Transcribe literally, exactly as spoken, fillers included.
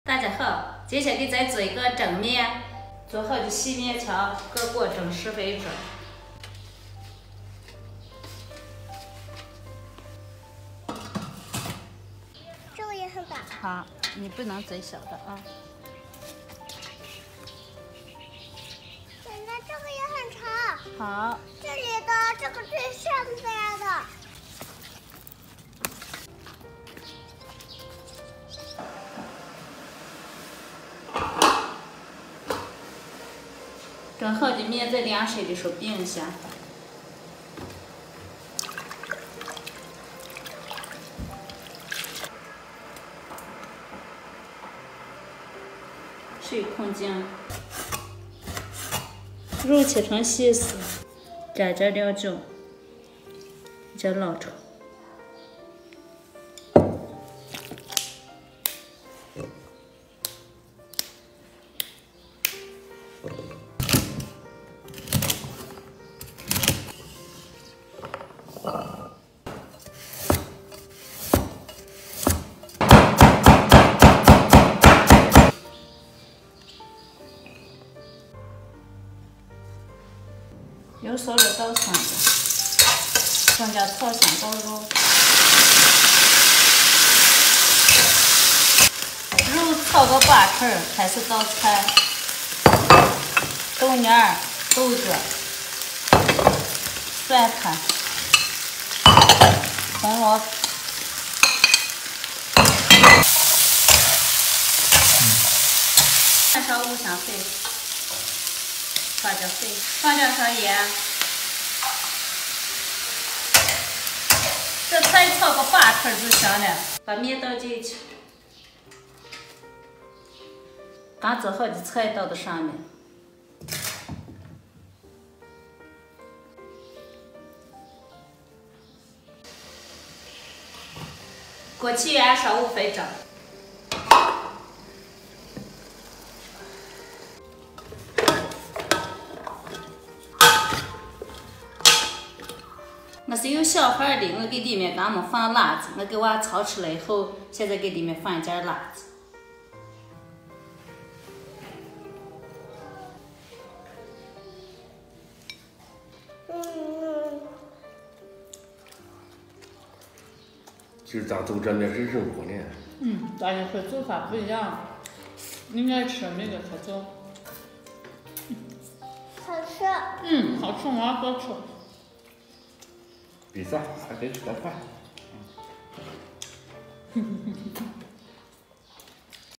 大家好，接下来给再做一个蒸面，做好的细面条，各锅蒸十分钟。 这个也很大。 好，你不能最小的啊。 奶奶，这个也很长。 好。 这里的这个最上边的。 蒸好的面在凉水的时候冰一下，水控净，肉切成细丝，加点料酒，再捞出。 有烧了倒香的，放点炒香豆肉，肉炒到八成开始倒菜，豆芽、豆角、蒜苔、红萝卜。 燃烧五香粉，放点水，放点上盐。这菜炒个八成就行了，把面倒进去，刚做好的菜倒到上面，锅气燃烧五分钟。 我是有小孩的，我给里面刚没放辣子，我给娃炒出来以后，现在给里面放一点辣子。 嗯。 其实咱做这面是生活呢。 嗯，大家和做法不一样，你爱吃那个可做。 好吃。 嗯，好吃，娃多吃。 比赛还得吃点饭。 哼哼哼。